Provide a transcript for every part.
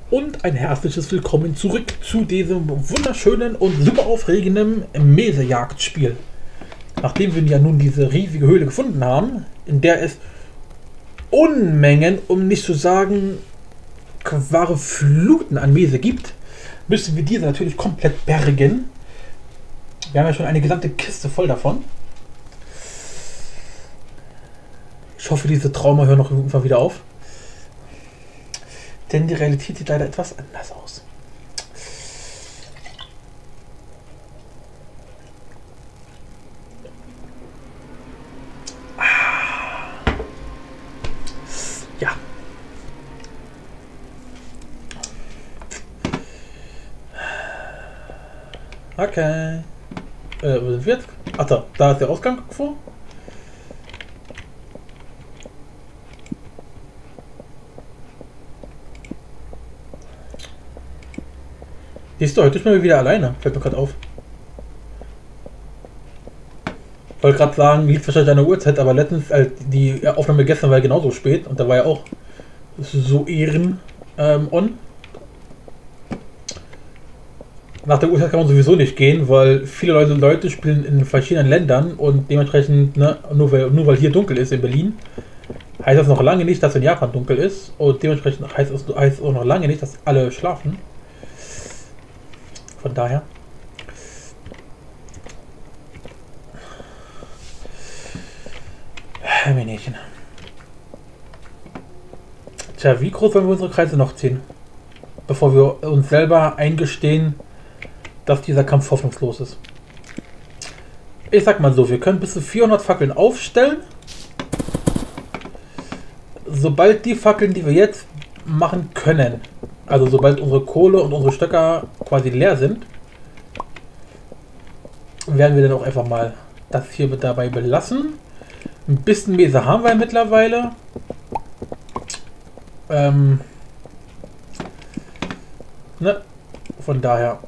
Und ein herzliches Willkommen zurück zu diesem wunderschönen und super aufregenden Mesejagdspiel. Nachdem wir ja nun diese riesige Höhle gefunden haben, in der es Unmengen, um nicht zu sagen wahre Fluten an Mese gibt, müssen wir diese natürlich komplett bergen. Wir haben ja schon eine gesamte Kiste voll davon. Ich hoffe, diese Trauma hören noch irgendwann wieder auf. Denn die Realität sieht leider etwas anders aus. Ja. Okay. Wo sind wir jetzt? Ach da ist der Ausgang vor. Siehst du, heute ist mal wieder alleine. Fällt mir gerade auf. Ich wollte gerade sagen, liegt wahrscheinlich an der Uhrzeit, aber letztens, die Aufnahme gestern war ja genauso spät und da war ja auch so Ehren on. Nach der Uhrzeit kann man sowieso nicht gehen, weil viele Leute spielen in verschiedenen Ländern und dementsprechend, ne, nur weil hier dunkel ist in Berlin, heißt das noch lange nicht, dass in Japan dunkel ist und dementsprechend heißt es auch noch lange nicht, dass alle schlafen. Von daher. Männchen. Tja, wie groß wollen wir unsere Kreise noch ziehen? Bevor wir uns selber eingestehen, dass dieser Kampf hoffnungslos ist. Ich sag mal so, wir können bis zu 400 Fackeln aufstellen. Sobald die Fackeln, die wir jetzt machen können, also sobald unsere Kohle und unsere Stöcker quasi leer sind, werden wir dann auch einfach mal das hier dabei belassen. Ein bisschen Mese haben wir mittlerweile. Ne? Von daher.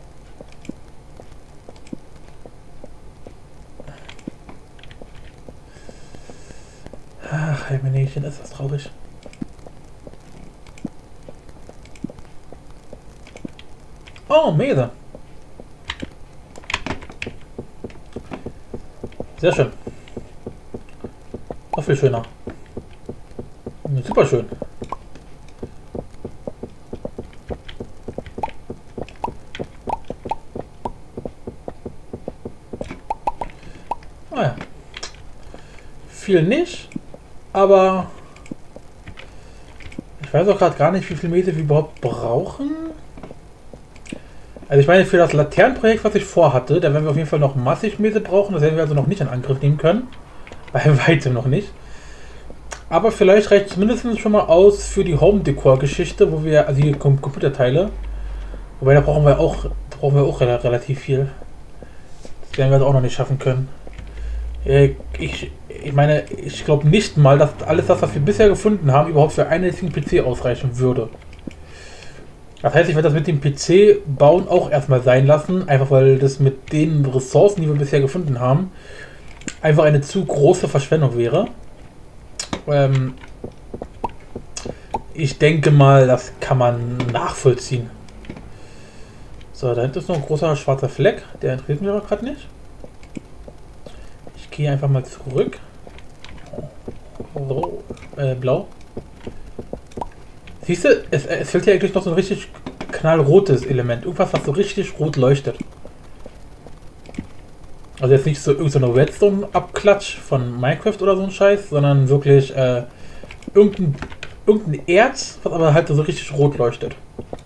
Ach, mein Mädchen, ist das traurig. Oh, Mese. Sehr schön. Noch viel schöner. Super schön. Ah ja. Viel nicht, aber ich weiß auch gerade gar nicht, wie viel Mese wir überhaupt brauchen. Also ich meine, für das Laternenprojekt, was ich vorhatte, da werden wir auf jeden Fall noch massig Mese brauchen. Das werden wir also noch nicht in Angriff nehmen können. Bei weitem noch nicht. Aber vielleicht reicht es mindestens schon mal aus für die Home-Decor-Geschichte, wo wir, also die Computerteile. Wobei da brauchen wir auch relativ viel. Das werden wir also auch noch nicht schaffen können. Ich meine, ich glaube nicht mal, dass alles das, was wir bisher gefunden haben, überhaupt für einen einzigen PC ausreichen würde. Das heißt, ich werde das mit dem PC bauen auch erstmal sein lassen, einfach weil das mit den Ressourcen, die wir bisher gefunden haben, einfach eine zu große Verschwendung wäre. Ich denke mal, das kann man nachvollziehen. So, da hinten ist noch ein großer schwarzer Fleck, der interessiert mich aber gerade nicht. Ich gehe einfach mal zurück. So, blau. Siehst du, es fehlt hier eigentlich noch so ein richtig knallrotes Element. Irgendwas, was so richtig rot leuchtet. Also jetzt nicht so irgendeine Redstone-Abklatsch von Minecraft oder so ein Scheiß, sondern wirklich irgendein Erz, was aber halt so richtig rot leuchtet.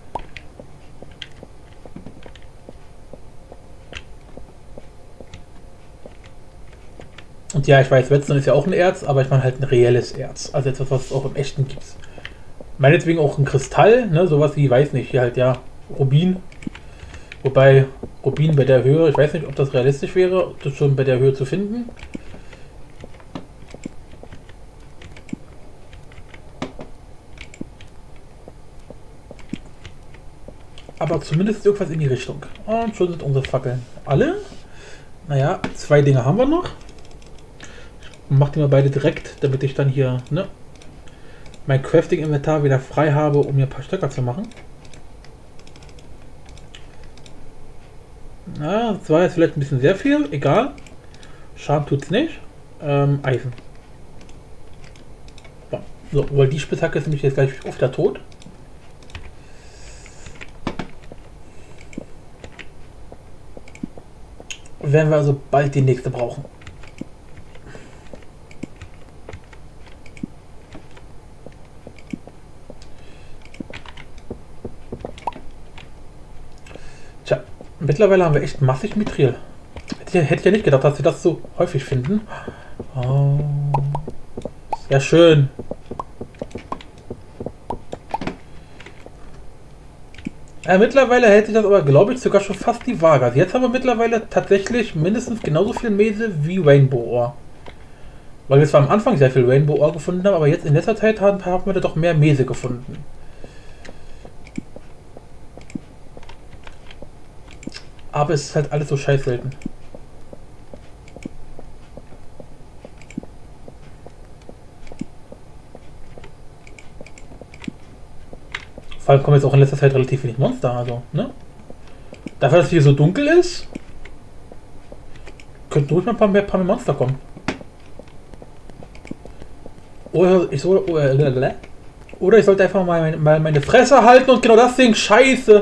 Und ja, ich weiß, Redstone ist ja auch ein Erz, aber ich meine halt ein reelles Erz. Also etwas, was es auch im Echten gibt. Meinetwegen auch ein Kristall, ne, sowas wie, weiß nicht, hier halt ja, Rubin. Wobei Rubin bei der Höhe, ich weiß nicht, ob das realistisch wäre, das schon bei der Höhe zu finden. Aber zumindest irgendwas in die Richtung. Und schon sind unsere Fackeln alle. Naja, 2 Dinge haben wir noch. Ich mache die mal beide direkt, damit ich dann hier, ne, mein Crafting-Inventar wieder frei habe, um mir ein paar Stöcker zu machen. Na, das war jetzt vielleicht ein bisschen sehr viel, egal. Schaden tut's nicht. Eisen. So, weil die Spitzhacke ist nämlich jetzt gleich oft der Tod. Werden wir also bald die nächste brauchen. Tja, mittlerweile haben wir echt massig Mithril. Hätte ich ja nicht gedacht, dass sie das so häufig finden. Oh, sehr schön. Mittlerweile hält sich das aber, glaube ich, sogar schon fast die Waage. Also jetzt haben wir mittlerweile tatsächlich mindestens genauso viel Mese wie Rainbow Ore. Weil wir zwar am Anfang sehr viel Rainbow Ore gefunden haben, aber jetzt in letzter Zeit haben wir da doch mehr Mese gefunden. Aber es ist halt alles so scheiß selten. Vor allem kommen jetzt auch in letzter Zeit relativ wenig Monster, also, ne? Dafür, dass es hier so dunkel ist, könnten ruhig mal ein paar mehr Monster kommen. Oder ich sollte einfach mal meine Fresse halten und genau das Ding, scheiße!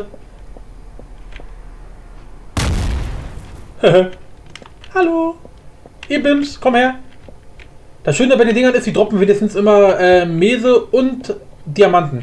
Hallo! Ihr Bims, komm her! Das Schöne bei den Dingern ist, die droppen wenigstens immer Mese und Diamanten.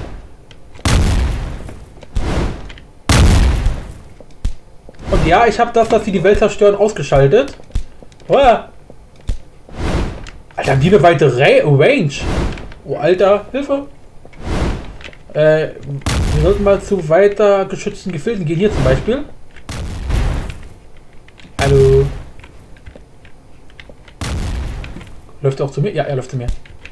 Und ja, ich habe das, dass sie die Welt zerstören, ausgeschaltet. Oh. Alter, haben die eine weite Range. Oh, Alter, Hilfe. Wir sollten mal zu weiter geschützten Gefilden gehen. Hier zum Beispiel. Hallo. Läuft er auch zu mir? Ja, er läuft zu mir.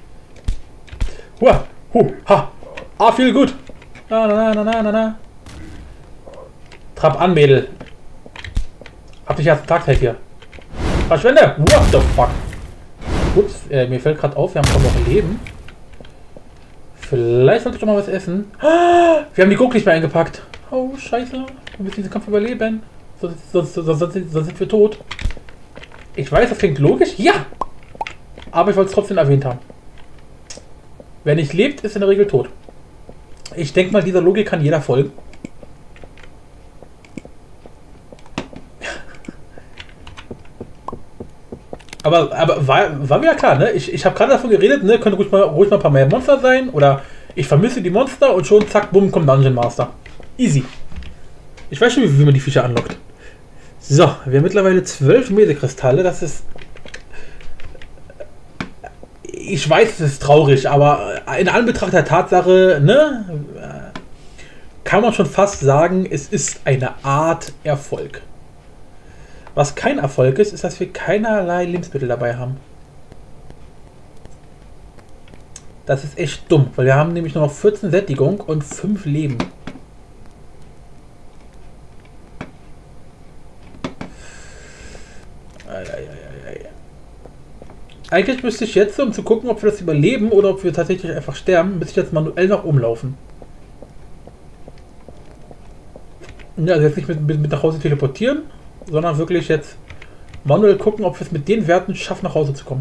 Hua, ha. Ah, viel gut. Na. Trab an, Mädel. Hab dich erst Tag hier. Verschwinde! What the fuck? Ups, mir fällt gerade auf, wir haben kaum noch Leben. Vielleicht sollte ich doch mal was essen. Ah, wir haben die Gurke nicht mehr eingepackt. Oh, scheiße. Wir müssen diesen Kampf überleben. Sonst sind wir tot. Ich weiß, das klingt logisch. Ja! Aber ich wollte es trotzdem erwähnt haben. Wer nicht lebt, ist in der Regel tot. Ich denke mal, dieser Logik kann jeder folgen. Aber war mir ja klar, ne? Ich habe gerade davon geredet, ne? Könnte ruhig mal ein paar mehr Monster sein. Oder ich vermisse die Monster und schon zack, bumm, kommt Dungeon Master. Easy. Ich weiß schon, wie man die Viecher anlockt. So, wir haben mittlerweile 12 Mesekristalle. Das ist... Ich weiß, es ist traurig, aber in Anbetracht der Tatsache, ne? Kann man schon fast sagen, es ist eine Art Erfolg. Was kein Erfolg ist, ist, dass wir keinerlei Lebensmittel dabei haben. Das ist echt dumm, weil wir haben nämlich nur noch 14 Sättigung und 5 Leben. Eigentlich müsste ich jetzt, um zu gucken, ob wir das überleben oder ob wir tatsächlich einfach sterben, müsste ich jetzt manuell nach oben laufen. Ja, also jetzt nicht mit nach Hause teleportieren, sondern wirklich jetzt manuell gucken, ob wir es mit den Werten schaffen, nach Hause zu kommen.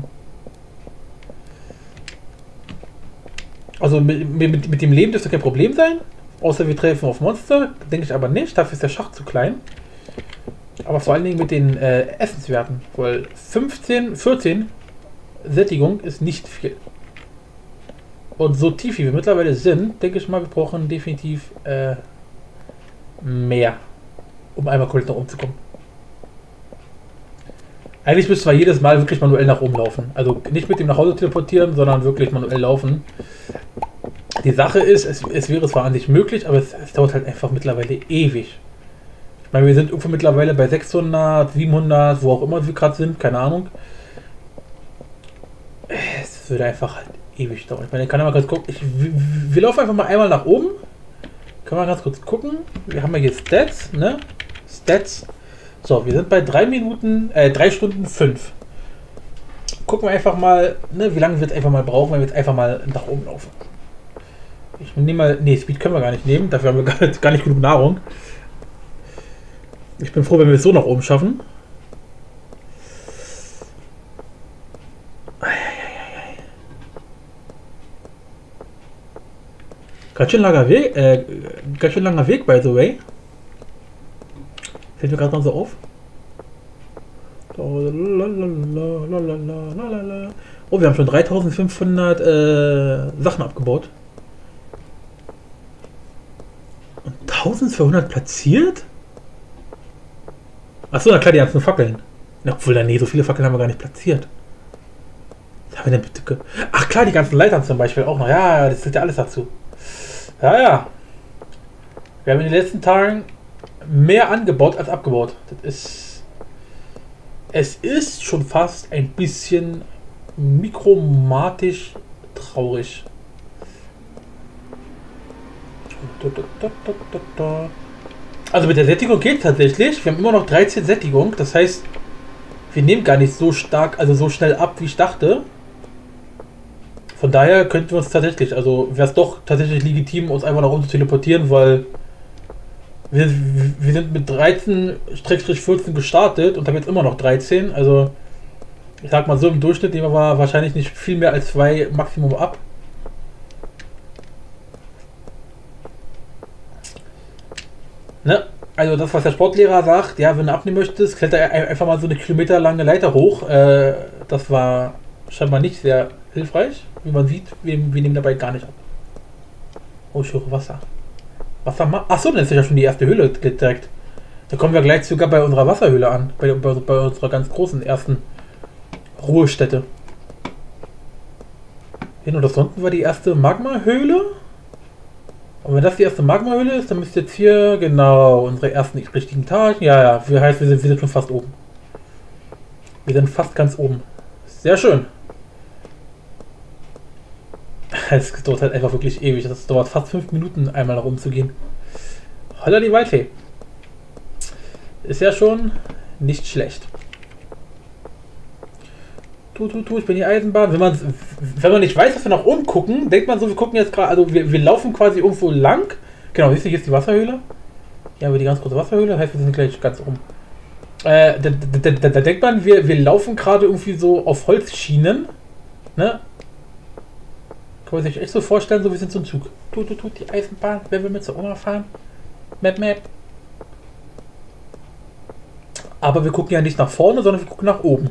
Also mit dem Leben dürfte kein Problem sein, außer wir treffen auf Monster, denke ich aber nicht, dafür ist der Schacht zu klein. Aber vor allen Dingen mit den Essenswerten, weil 14 Sättigung ist nicht viel. Und so tief wie wir mittlerweile sind, denke ich mal, wir brauchen definitiv mehr, um einmal kurz nach oben zu kommen. Eigentlich müsste man jedes Mal wirklich manuell nach oben laufen. Also nicht mit dem nach Hause teleportieren, sondern wirklich manuell laufen. Die Sache ist, es wäre zwar an sich möglich, aber es dauert halt einfach mittlerweile ewig. Ich meine, wir sind irgendwo mittlerweile bei 600, 700, wo auch immer wir gerade sind, keine Ahnung. Es würde einfach halt ewig dauern. Ich meine, ich kann ja mal ganz gucken. Wir laufen einfach mal einmal nach oben. Können wir ganz kurz gucken. Wir haben ja hier Stats, ne? Stats. So, wir sind bei 3 Stunden 5. Gucken wir einfach mal, ne, wie lange wir jetzt einfach mal brauchen, wenn wir jetzt einfach mal nach oben laufen. Ich nehme mal, ne, Speed können wir gar nicht nehmen, dafür haben wir gar nicht genug Nahrung. Ich bin froh, wenn wir es so nach oben schaffen. Ganz schön langer Weg, by the way. Fällt mir gerade noch so auf. Oh, wir haben schon 3500 Sachen abgebaut. Und 1200 platziert? Achso, na klar, die ganzen Fackeln. Obwohl, nee, so viele Fackeln haben wir gar nicht platziert. Was haben wir denn bitte? Ach klar, die ganzen Leitern zum Beispiel auch noch. Ja, das ist ja alles dazu. Ja, ja. Wir haben in den letzten Tagen mehr angebaut als abgebaut. Es ist schon fast ein bisschen mikromatisch traurig. Also mit der Sättigung geht tatsächlich. Wir haben immer noch 13 Sättigung. Das heißt, wir nehmen gar nicht so stark, also so schnell ab, wie ich dachte. Von daher könnten wir uns tatsächlich, also wäre es doch tatsächlich legitim, uns einfach nach oben zu teleportieren, weil wir sind mit 13-14 gestartet und haben jetzt immer noch 13. Also ich sag mal so, im Durchschnitt nehmen wir wahrscheinlich nicht viel mehr als 2 Maximum ab. Ne? Also das, was der Sportlehrer sagt, ja, wenn du abnehmen möchtest, kletter einfach mal so eine kilometerlange Leiter hoch. Das war scheinbar nicht sehr hilfreich. Wie man sieht, wir nehmen dabei gar nicht ab. Oh, ich höre Wasser. Achso, dann ist ja schon die erste Höhle direkt. Da kommen wir gleich sogar bei unserer Wasserhöhle an. Bei unserer ganz großen ersten Ruhestätte. Hin und das unten war die erste Magma-Höhle. Und wenn das die erste Magma-Höhle ist, dann müsste jetzt hier genau unsere ersten richtigen Etagen. Ja, ja, heißt, wir sind schon fast oben. Wir sind fast ganz oben. Sehr schön. Es dauert halt einfach wirklich ewig. Das dauert fast 5 Minuten, einmal nach oben zu gehen. Holla die Waldfee. Ist ja schon nicht schlecht. Ich bin die Eisenbahn. Wenn man nicht weiß, dass wir nach oben gucken, denkt man so, wir gucken jetzt gerade, also wir laufen quasi irgendwo lang. Genau, siehst du, hier ist die Wasserhöhle. Hier haben wir die ganz große Wasserhöhle, das heißt, wir sind gleich ganz oben. Da denkt man, wir laufen gerade irgendwie so auf Holzschienen. Ne? Kann man sich echt so vorstellen, so wie sind so ein Zug. Die Eisenbahn, wer will mit zur Oma fahren? Map. Aber wir gucken ja nicht nach vorne, sondern wir gucken nach oben.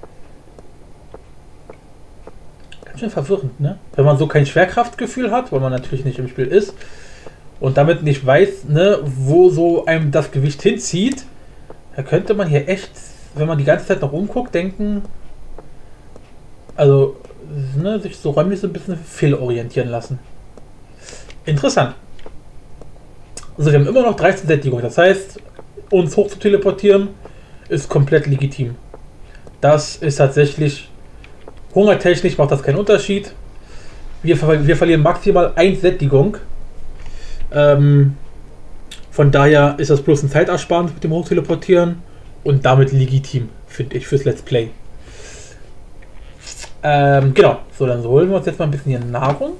Ganz schön verwirrend, ne? Wenn man so kein Schwerkraftgefühl hat, weil man natürlich nicht im Spiel ist und damit nicht weiß, ne, wo so einem das Gewicht hinzieht, da könnte man hier echt, wenn man die ganze Zeit nach oben guckt, denken, also ne, sich so räumlich so ein bisschen fehlorientieren lassen. Interessant. Also wir haben immer noch 13 Sättigung, das heißt, uns hoch zu teleportieren ist komplett legitim. Das ist tatsächlich, hungertechnisch macht das keinen Unterschied. Wir verlieren maximal 1 Sättigung. Von daher ist das bloß ein Zeitersparnis mit dem Hochteleportieren und damit legitim, finde ich, fürs Let's Play. Genau, so dann holen wir uns jetzt mal ein bisschen hier Nahrung.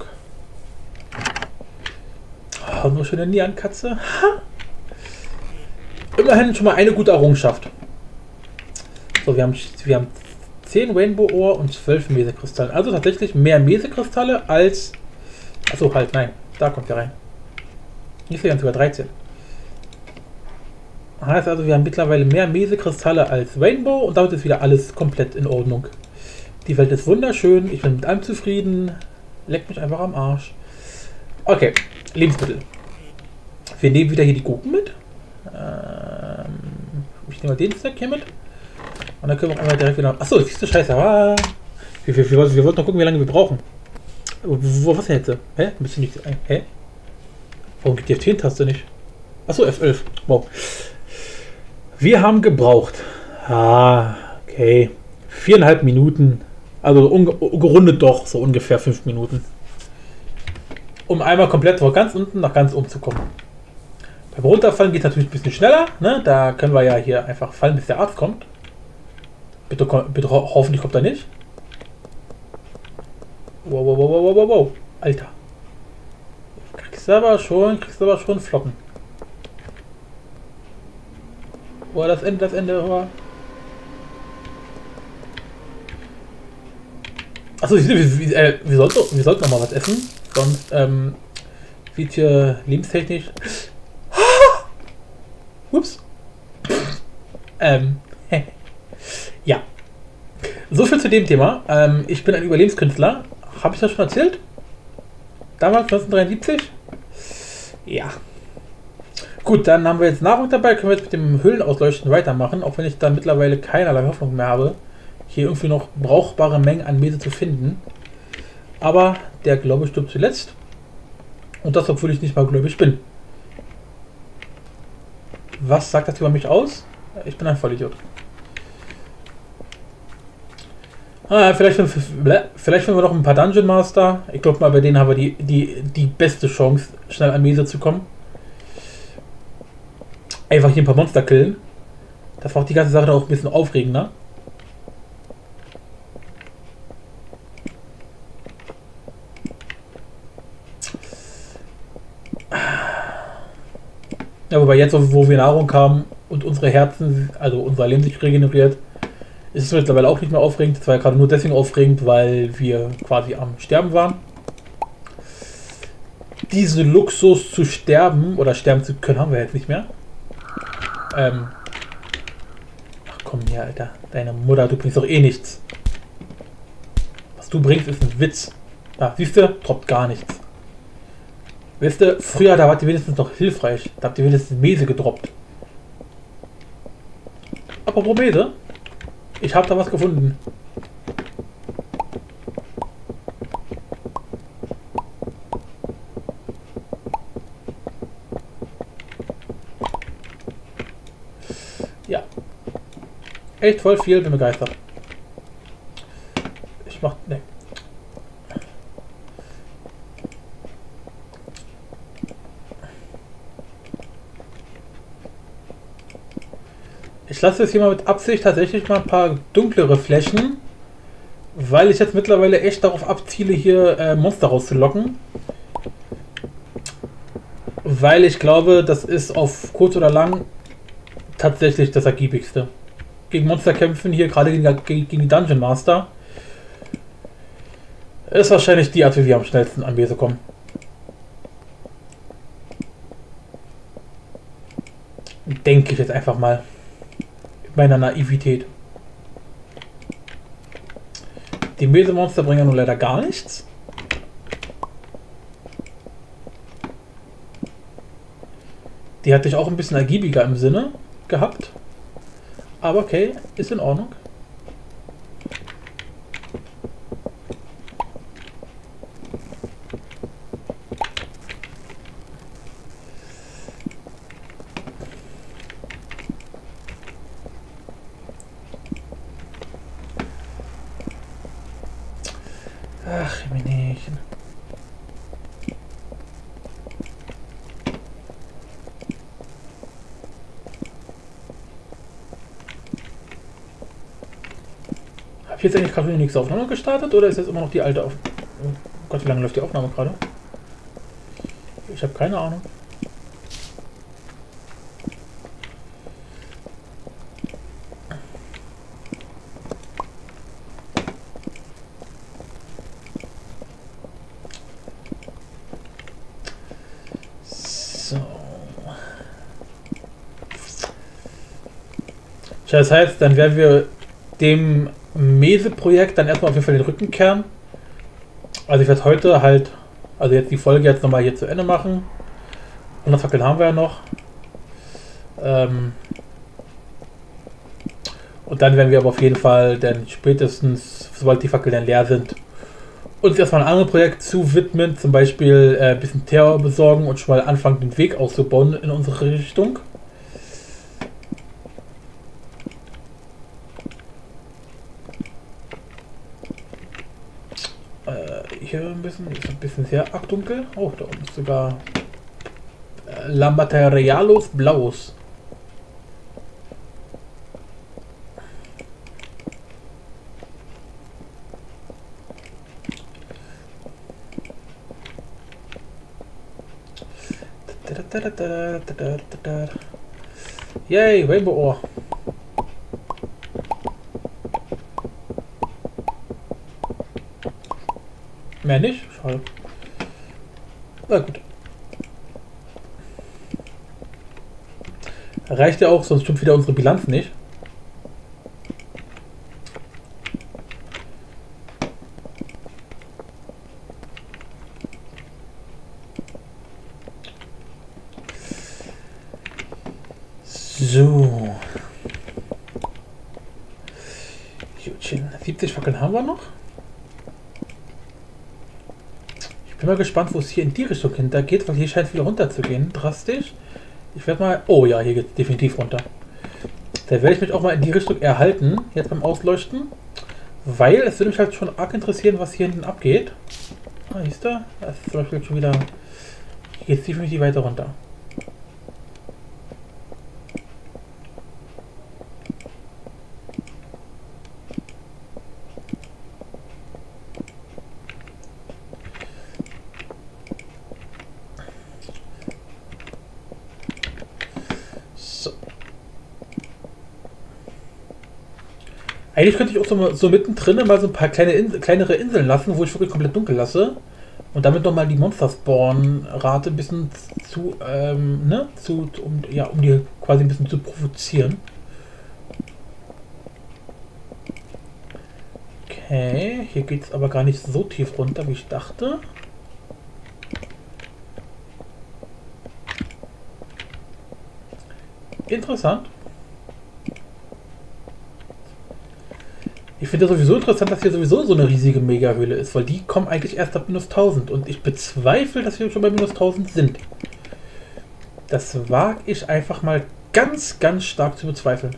Oh, nur schöne Nian-Katze. Ha! Immerhin schon mal eine gute Errungenschaft. So, wir haben 10 Rainbow-Ohr und 12 Mesekristalle. Also tatsächlich mehr Mesekristalle als... Achso, halt, nein. Da kommt er rein. Hier sind sogar 13. Heißt also, wir haben mittlerweile mehr Mesekristalle als Rainbow und damit ist wieder alles komplett in Ordnung. Die Welt ist wunderschön, ich bin mit allem zufrieden. Leckt mich einfach am Arsch. Okay, Lebensmittel. Wir nehmen wieder hier die Gurken mit. Ich nehme mal den Stack hier mit. Und dann können wir auch einmal direkt wieder... Achso, siehst du, scheiße. Wir wollten noch gucken, wie lange wir brauchen. Was denn jetzt? Hä? Ein bisschen nicht... Hä? Warum geht die F10-Taste nicht? Achso, F11. Wow. Wir haben gebraucht. Okay. 4,5 Minuten. Also gerundet doch so ungefähr 5 Minuten. Um einmal komplett von ganz unten nach ganz oben zu kommen. Beim Runterfallen geht es natürlich ein bisschen schneller. Ne? Da können wir ja hier einfach fallen, bis der Arzt kommt. Bitte hoffentlich kommt er nicht. Wow. Alter. Kriegst du aber schon Flocken. Oh, das Ende, das Ende. Oh. Achso, wir sollten noch mal was essen. Sonst, wird hier lebenstechnisch. Ups. Ja. So viel zu dem Thema. Ich bin ein Überlebenskünstler. Habe ich das schon erzählt? Damals 1973? Ja. Gut, dann haben wir jetzt Nahrung dabei. Können wir jetzt mit dem Höhlenausleuchten weitermachen. Auch wenn ich dann mittlerweile keinerlei Hoffnung mehr habe, hier irgendwie noch brauchbare Mengen an Mese zu finden. Aber der Glaube stirbt zuletzt. Und das, obwohl ich nicht mal gläubig bin. Was sagt das über mich aus? Ich bin ein Vollidiot. Vielleicht finden wir noch ein paar Dungeon Master. Ich glaube mal, bei denen haben wir die beste Chance, schnell an Mese zu kommen. Einfach hier ein paar Monster killen. Das macht die ganze Sache auch ein bisschen aufregender. Ja, wobei jetzt, wo wir Nahrung haben und unsere Herzen, also unser Leben sich regeneriert, ist es mittlerweile auch nicht mehr aufregend. Es war ja gerade nur deswegen aufregend, weil wir quasi am Sterben waren. Diesen Luxus zu sterben oder sterben zu können, haben wir jetzt nicht mehr. Ach komm her, Alter. Deine Mutter, du bringst doch eh nichts. Was du bringst, ist ein Witz. Ah, siehst du? Droppt gar nichts. Weißt du, früher, da wart ihr wenigstens noch hilfreich. Da habt ihr wenigstens Mese gedroppt. Apropos Mese. Ich habe da was gefunden. Ja. Echt voll viel, bin begeistert. Ich mach... Ne. Ich lasse jetzt hier mal mit Absicht tatsächlich mal ein paar dunklere Flächen, weil ich jetzt mittlerweile echt darauf abziele, hier Monster rauszulocken. Weil ich glaube, das ist auf kurz oder lang tatsächlich das ergiebigste. Gegen Monster kämpfen, hier gerade gegen die Dungeon Master, ist wahrscheinlich die Art, wie wir am schnellsten an Mese kommen. Denke ich jetzt einfach mal. Meiner Naivität. Die Mese-Monster bringen ja nun leider gar nichts. Die hatte ich auch ein bisschen ergiebiger im Sinne gehabt. Aber okay, ist in Ordnung. Ach, Minchen. Habe ich jetzt eigentlich gerade die nächste Aufnahme gestartet oder ist jetzt immer noch die alte Aufnahme? Oh Gott, wie lange läuft die Aufnahme gerade? Ich habe keine Ahnung. So. Das heißt, dann werden wir dem Mese-Projekt dann erstmal auf jeden Fall den Rücken kehren. Also ich werde heute halt, also jetzt die Folge jetzt nochmal hier zu Ende machen. 100 Fackeln haben wir ja noch. Und dann werden wir aber auf jeden Fall dann spätestens, sobald die Fackeln dann leer sind, uns erstmal ein anderes Projekt zu widmen. Zum Beispiel ein bisschen Terror besorgen und schon mal anfangen, den Weg auszubauen in unsere Richtung. Hier ist ein bisschen sehr arg dunkel. Oh, da oben ist sogar Lambaterialos Blaus. Yay, Rainbow Ohr. Mehr nicht? Schade. Na gut. Reicht ja auch, sonst stimmt wieder unsere Bilanz nicht. So. Jutchen. 70 Fackeln haben wir noch. Ich bin mal gespannt, wo es hier in die Richtung hinter geht, weil hier scheint es wieder runter zu gehen. Drastisch. Ich werde mal... Oh ja, hier geht es definitiv runter. Da werde ich mich auch mal in die Richtung erhalten, jetzt beim Ausleuchten. Weil es würde mich halt schon arg interessieren, was hier hinten abgeht. Ah, siehst du? Das ist zum Beispiel schon wieder... Hier geht es definitiv weiter runter. Eigentlich könnte ich auch so mittendrin mal so ein paar kleinere Inseln lassen, wo ich wirklich komplett dunkel lasse. Und damit nochmal die Monster-Spawn-Rate ein bisschen um die quasi ein bisschen zu provozieren. Okay, hier geht es aber gar nicht so tief runter, wie ich dachte. Interessant. Ich finde sowieso interessant, dass hier sowieso so eine riesige Mega-Höhle ist, weil die kommen eigentlich erst ab minus 1000 und ich bezweifle, dass wir schon bei minus 1000 sind. Das wage ich einfach mal ganz, ganz stark zu bezweifeln.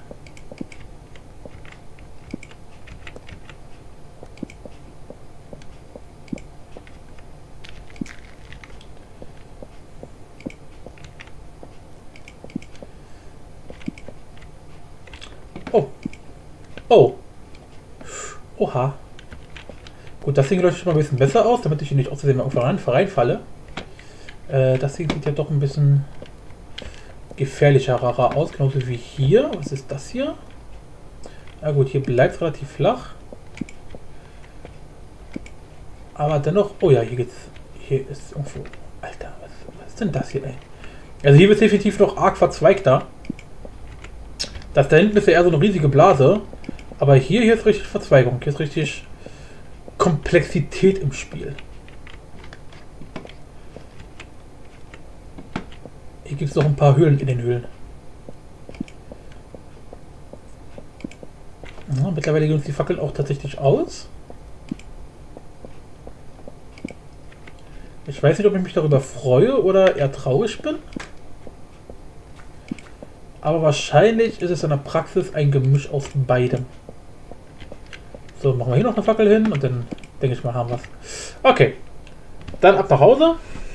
Oh. Oh. Oha. Gut, das Ding leuchtet schon mal ein bisschen besser aus, damit ich hier nicht aus Versehen mal irgendwo reinfalle. Das Ding sieht ja doch ein bisschen gefährlicher aus, genauso wie hier. Was ist das hier? Na gut, hier bleibt es relativ flach. Aber dennoch... Oh ja, hier geht's... Hier ist irgendwo... Alter, was ist denn das hier, ey? Also hier wird definitiv noch arg verzweigter. Das da hinten ist ja eher so eine riesige Blase. Aber hier ist richtig Verzweigung. Hier ist richtig Komplexität im Spiel. Hier gibt es noch ein paar Höhlen in den Höhlen. Ja, mittlerweile gehen uns die Fackeln auch tatsächlich aus. Ich weiß nicht, ob ich mich darüber freue oder eher traurig bin. Aber wahrscheinlich ist es in der Praxis ein Gemisch aus beidem. So, machen wir hier noch eine Fackel hin und dann denke ich mal, haben wir es. Okay, dann ab nach Hause.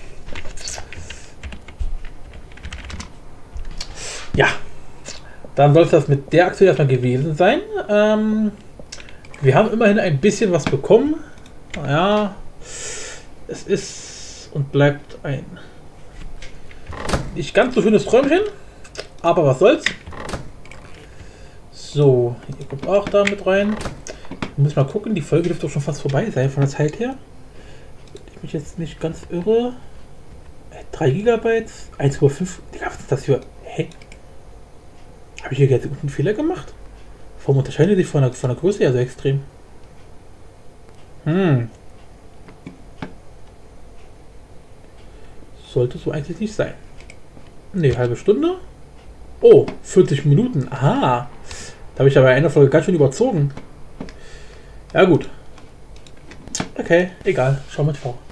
Ja, dann soll es das mit der Aktion erstmal gewesen sein. Wir haben immerhin ein bisschen was bekommen. Ja, es ist und bleibt ein nicht ganz so schönes Träumchen, aber was soll's. So, hier kommt auch da mit rein. Ich muss mal gucken, die Folge dürfte doch schon fast vorbei sein von der Zeit her. Wenn ich mich jetzt nicht ganz irre. 3 GB, 1,5. Digga, was ist das für... Hä? Habe ich hier jetzt einen Fehler gemacht? Warum unterscheidet sich von der Größe ja so extrem? Sollte so eigentlich nicht sein. Ne, halbe Stunde. Oh, 40 Minuten. Aha. Da habe ich aber in einer Folge ganz schön überzogen. Ja gut. Okay, egal. Schau mit V.